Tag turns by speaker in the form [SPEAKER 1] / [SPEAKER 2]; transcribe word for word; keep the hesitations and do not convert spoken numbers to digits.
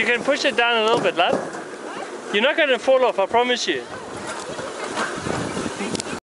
[SPEAKER 1] You can push it down a little bit, love. You're not going to fall off, I promise you.